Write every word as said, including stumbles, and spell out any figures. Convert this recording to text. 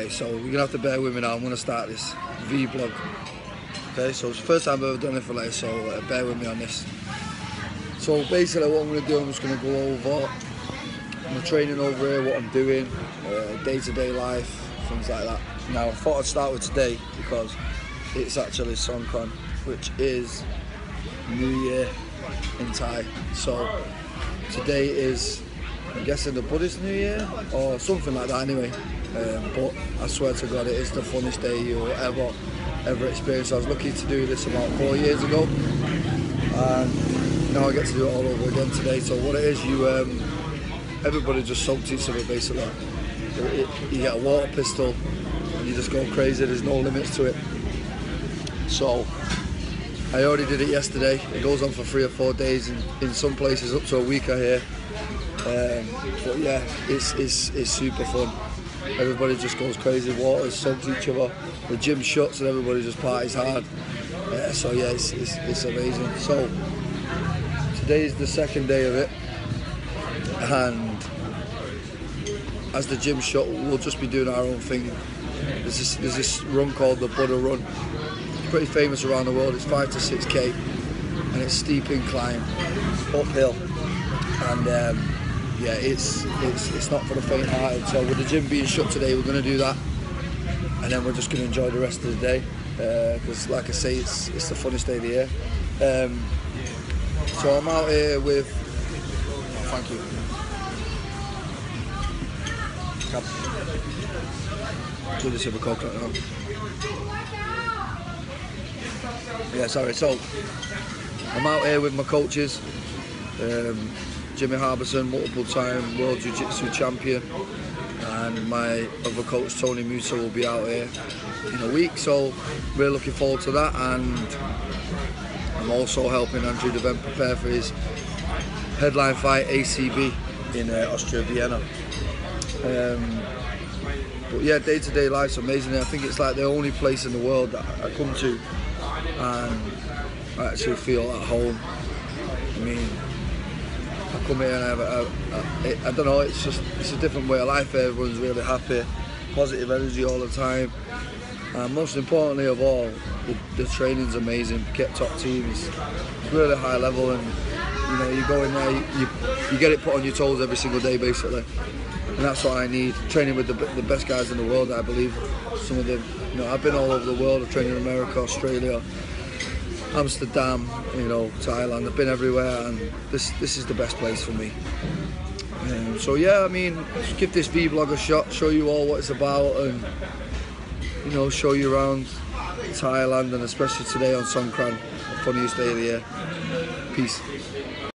Okay, so you're gonna have to bear with me now. I'm gonna start this vlog. Okay, so it's the first time I've ever done it for like, so uh, bear with me on this. So basically what I'm gonna do, I'm just gonna go over my training over here, what I'm doing, uh, day-to-day life, things like that. Now I thought I'd start with today because it's actually Songkran, which is New Year in Thai. So today is, I'm guessing, the Buddhist New Year or something like that anyway. Um, but I swear to God, it is the funnest day you will ever, ever experience. I was lucky to do this about four years ago, and now I get to do it all over again today. So what it is, you, um, everybody just soaks each other basically. It, it, you get a water pistol, and you just go crazy. There's no limits to it. So I already did it yesterday. It goes on for three or four days, and in some places up to a week I hear. Um, but yeah, it's, it's, it's super fun. Everybody just goes crazy, water soaks each other, the gym shuts and everybody just parties hard. Uh, so yeah, it's, it's, it's amazing. So today is the second day of it, and as the gym shut, we'll just be doing our own thing. There's this, there's this run called the Buddha Run. It's pretty famous around the world. It's five to six K, and it's steep incline, uphill, and um, yeah, it's it's it's not for the faint-hearted. So with the gym being shut today, we're going to do that, and then we're just going to enjoy the rest of the day. Because, uh, like I say, it's it's the funnest day of the year. Um, so I'm out here with. Oh, thank you. Do this with a coconut now. Yeah, sorry. So I'm out here with my coaches. Um, Jimmy Harbison, multiple time World Jiu-Jitsu champion, and my other coach Tony Musa will be out here in a week, so really looking forward to that. And I'm also helping Andrew Devent prepare for his headline fight A C B in uh, Austria, Vienna. Um, but yeah, day-to-day life's amazing. I think it's like the only place in the world that I come to and I actually feel at home. I mean, I come here and I have a, a, a, I don't know, it's just, it's a different way of life. Everyone's really happy, positive energy all the time. And most importantly of all, the, the training's amazing. Phuket Top Team is really high level, and you know, you go in there, you, you, you get it put on your toes every single day basically. And that's what I need, training with the, the best guys in the world, I believe. Some of them, you know, I've been all over the world. I've trained in America, Australia, Amsterdam, you know, Thailand. I've been everywhere, and this this is the best place for me. Um, so yeah, I mean, just give this vlog a shot, show you all what it's about, and you know, show you around Thailand, and especially today on Songkran, the funniest day of the year. Peace.